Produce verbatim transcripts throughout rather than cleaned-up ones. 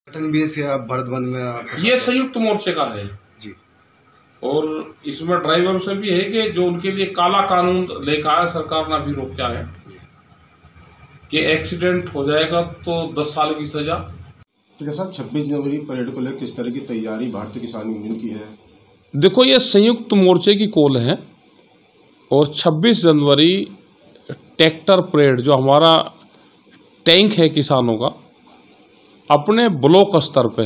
भारत बंद में आप ये संयुक्त मोर्चे का है जी। और इसमें ड्राइवर से भी है कि जो उनके लिए काला कानून लेकर आया सरकार ने अभी रोका है कि एक्सीडेंट हो जाएगा तो दस साल की सजा। ठीक है सर, छब्बीस जनवरी परेड को लेकर किस तरह की तैयारी भारतीय किसान यूनियन की है? देखो, ये संयुक्त मोर्चे की कॉल है और छब्बीस जनवरी ट्रैक्टर परेड जो हमारा टैंक है किसानों का अपने ब्लॉक स्तर पे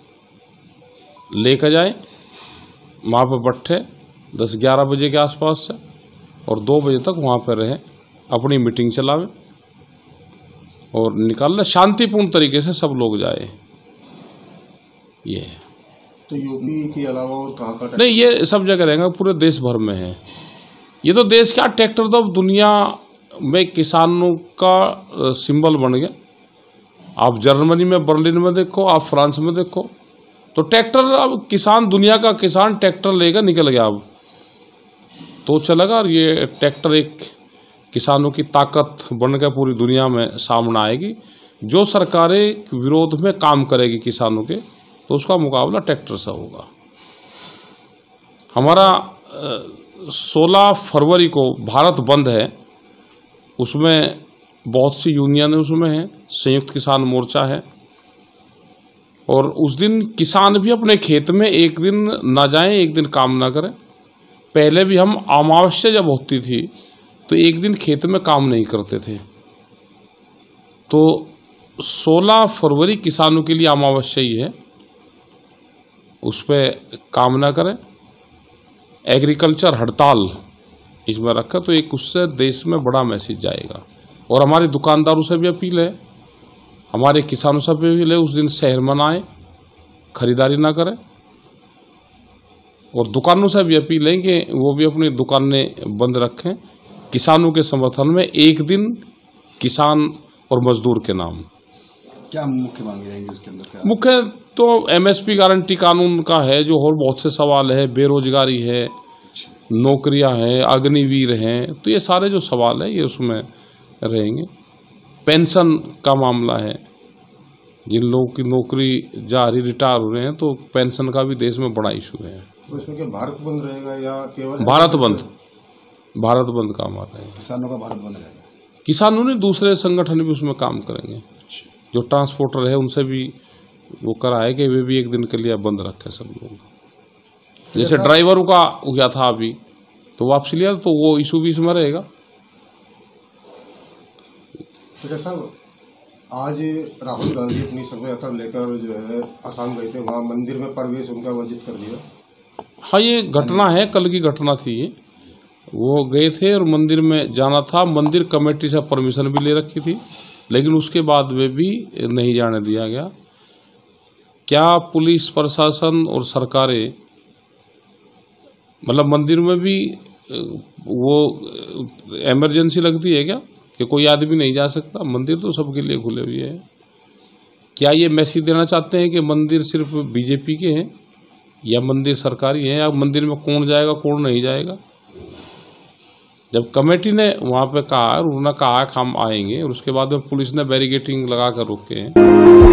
लेकर जाए। वहाँ पर बैठे दस ग्यारह बजे के आसपास से और दो बजे तक वहाँ पर रहे, अपनी मीटिंग चलावे और निकालने शांतिपूर्ण तरीके से सब लोग जाए। ये तो यूपी के अलावा और कहाँ का? नहीं, ये सब जगह रहेगा, पूरे देश भर में है। ये तो देश का ट्रैक्टर तो दुनिया में किसानों का सिंबल बन गया। आप जर्मनी में, बर्लिन में देखो, आप फ्रांस में देखो, तो ट्रैक्टर अब किसान, दुनिया का किसान ट्रैक्टर लेकर निकल गया। अब तो चलेगा और ये ट्रैक्टर एक किसानों की ताकत बनकर पूरी दुनिया में सामने आएगी। जो सरकारें विरोध में काम करेगी किसानों के, तो उसका मुकाबला ट्रैक्टर से होगा। हमारा सोलह फरवरी को भारत बंद है, उसमें बहुत सी यूनियन उसमें है, संयुक्त किसान मोर्चा है। और उस दिन किसान भी अपने खेत में एक दिन ना जाएं, एक दिन काम ना करें। पहले भी हम अमावस्या जब होती थी तो एक दिन खेत में काम नहीं करते थे। तो सोलह फरवरी किसानों के लिए अमावस्या ही है, उस पर काम ना करें। एग्रीकल्चर हड़ताल इसमें रखा तो एक उससे देश में बड़ा मैसेज जाएगा। और हमारे दुकानदारों से भी अपील है, हमारे किसानों से भी अपील है, उस दिन शहर में ना आए, खरीदारी ना करें। और दुकानों से भी अपील है कि वो भी अपनी दुकानें बंद रखें किसानों के समर्थन में, एक दिन किसान और मजदूर के नाम। क्या मुख्य मांगे रहेंगी उसके अंदर? क्या मुख्य तो एमएसपी गारंटी कानून का है, जो और बहुत से सवाल है, बेरोजगारी है, नौकरियां हैं, अग्निवीर हैं, तो ये सारे जो सवाल है ये उसमें रहेंगे। पेंशन का मामला है, जिन लोगों की नौकरी जा रही, रिटायर हो रहे हैं, तो पेंशन का भी देश में बड़ा इशू है। तो इसमें क्या भारत बंद रहेगा या केवल भारत बंद? भारत बंद का हमारा है। किसानों का भारत बंद रहेगा? किसानों ने दूसरे संगठन भी उसमें काम करेंगे, जो ट्रांसपोर्टर है उनसे भी वो करा है कि वे भी एक दिन के लिए बंद रखे सब लोग। जैसे ड्राइवरों का हुआ था अभी, तो वापसी लिया, तो वो इशू भी इसमें रहेगा। तो साहब, आज राहुल गांधी अपनी शव यात्रा लेकर जो है आसाम गए थे, वहाँ मंदिर में प्रवेश उनका वर्जित कर दिया। हाँ, ये घटना है, कल की घटना थी ये। वो गए थे और मंदिर में जाना था, मंदिर कमेटी से परमिशन भी ले रखी थी, लेकिन उसके बाद वे भी नहीं जाने दिया गया। क्या पुलिस प्रशासन और सरकारें, मतलब मंदिर में भी वो इमरजेंसी लगती है क्या कि कोई आदमी नहीं जा सकता? मंदिर तो सबके लिए खुले हुए हैं। क्या ये मैसेज देना चाहते हैं कि मंदिर सिर्फ बीजेपी के हैं या मंदिर सरकारी हैं, या मंदिर में कौन जाएगा कौन नहीं जाएगा? जब कमेटी ने वहाँ पे कहा और उन्होंने कहा कि हम आएंगे, और उसके बाद में पुलिस ने बैरिकेडिंग लगा कर रोके हैं।